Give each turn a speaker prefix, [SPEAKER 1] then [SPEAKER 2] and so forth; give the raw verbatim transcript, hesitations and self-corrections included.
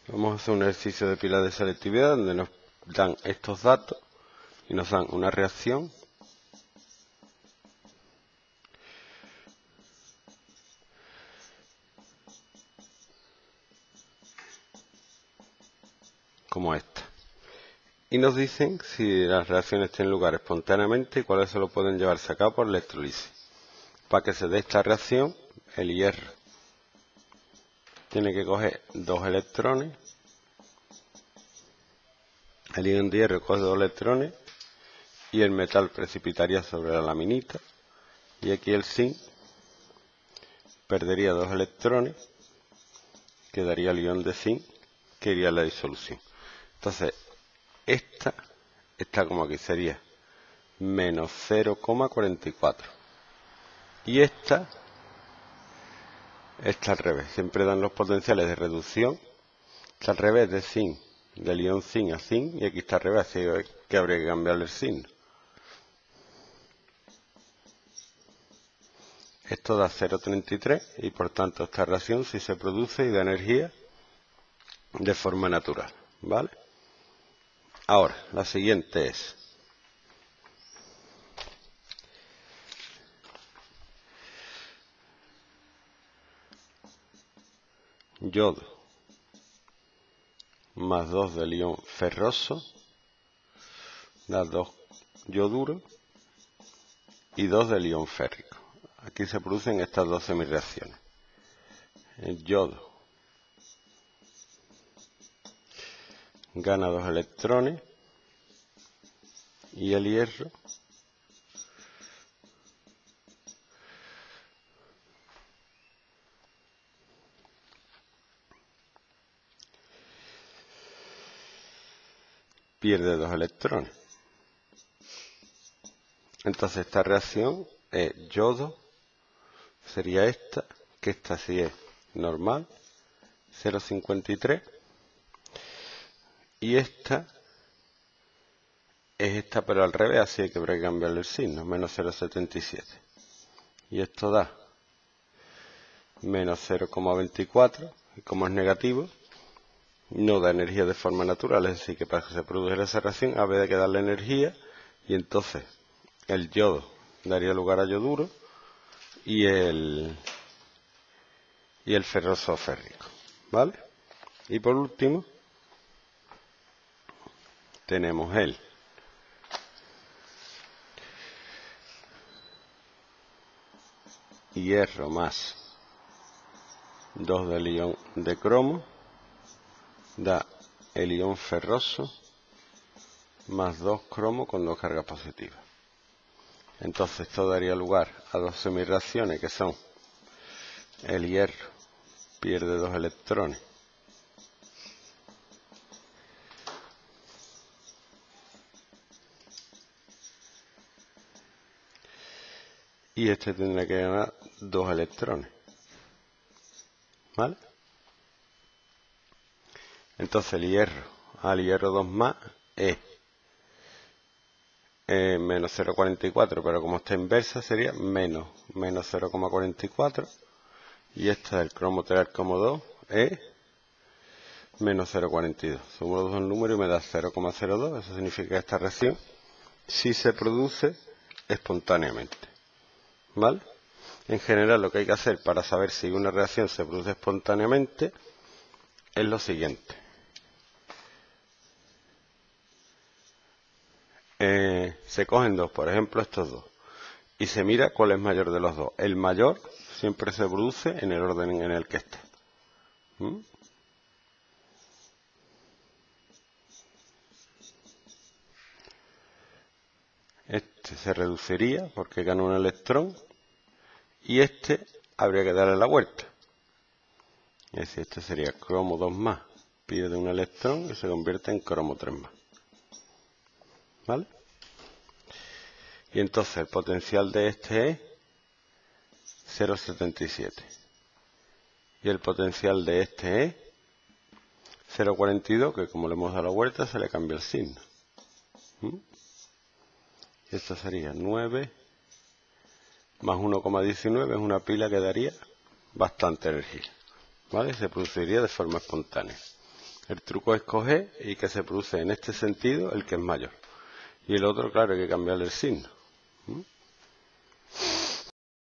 [SPEAKER 1] Vamos a hacer un ejercicio de pila de selectividad donde nos dan estos datos y nos dan una reacción como esta. Y nos dicen si las reacciones tienen lugar espontáneamente y cuáles se lo pueden llevarse a cabo por electrolisis. Para que se dé esta reacción, el hierro tiene que coger dos electrones, el ion de hierro coge dos electrones y el metal precipitaría sobre la laminita, y aquí el zinc perdería dos electrones, quedaría el ion de zinc que iría a la disolución. Entonces, esta está como aquí, sería menos cero coma cuarenta y cuatro. Y esta está al revés, siempre dan los potenciales de reducción, está al revés de zinc, del ion zinc a zinc, y aquí está al revés, así que habría que cambiarle el signo. Esto da cero coma treinta y tres y por tanto esta reacción sí se produce y da energía de forma natural, ¿vale? Ahora, la siguiente es yodo más dos del ion ferroso da dos yoduro y dos del ion férrico. Aquí se producen estas dos semirreacciones. El yodo gana dos electrones y el hierro pierde dos electrones. Entonces esta reacción es yodo, sería esta, que esta sí es normal, cero coma cincuenta y tres, y esta es esta pero al revés, así que habrá que cambiarle el signo, menos cero coma setenta y siete. Y esto da menos cero coma veinticuatro, y como es negativo, no da energía de forma natural, es decir, que para que se produjera esa reacción habría que darle energía, y entonces el yodo daría lugar a yoduro y el, y el ferroso férrico, ¿vale? Y por último, tenemos el hierro más dos del ion de cromo, da el ion ferroso más dos cromo con dos cargas positivas. Entonces esto daría lugar a dos semirreacciones que son el hierro pierde dos electrones y este tendrá que ganar dos electrones, ¿vale? Entonces el hierro al hierro dos más es eh, menos cero coma cuarenta y cuatro, pero como está inversa sería menos, menos cero coma cuarenta y cuatro, y esta del cromo tres al cromo dos es menos cero coma cuarenta y dos. Sumo los dos números y me da cero coma cero dos, eso significa que esta reacción sí se produce espontáneamente, ¿vale? En general lo que hay que hacer para saber si una reacción se produce espontáneamente es lo siguiente. Eh, se cogen dos, por ejemplo estos dos, y se mira cuál es mayor de los dos. El mayor siempre se produce en el orden en el que está. ¿Mm? Este se reduciría porque gana un electrón y este habría que darle la vuelta. Es decir, este sería cromo dos más, pierde un electrón y se convierte en cromo tres más. ¿Vale? Y entonces el potencial de este es cero coma setenta y siete. Y el potencial de este es cero coma cuarenta y dos, que como le hemos dado la vuelta se le cambia el signo. ¿Mm? Y esto sería nueve más uno coma diecinueve, es una pila que daría bastante energía, ¿vale? Se produciría de forma espontánea. El truco es coger y que se produce en este sentido el que es mayor. Y el otro, claro, hay que cambiarle el signo. ¿Mm?